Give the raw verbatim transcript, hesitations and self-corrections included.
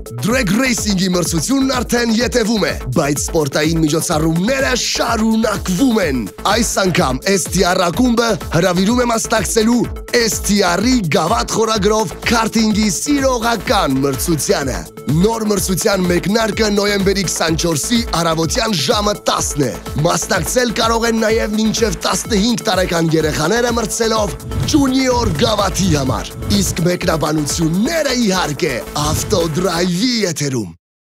Drag Racing-ի մրցությունն արդեն ետևում է, բայց սպորտային միջոցառումները շարունակվում են։ Այս անգամ S T R ակումբը հրավիրում է մասնակցելու S T R-ի գավաթ խորագրով քարտինգի սիրողական մրցությանը։ Նոր մրցության մեկնարկը նոյեմբերի քսանչորսի առավոտյան ժամը տասն է։ Մասնակցել կարող են նաև մինչև տասնհինգ տարեկան երեխաները մրցելով ջունիոր գավաթի համար։ Իսկ մեկնաբանությունները իհարկե ավտոդրայվի եթերում։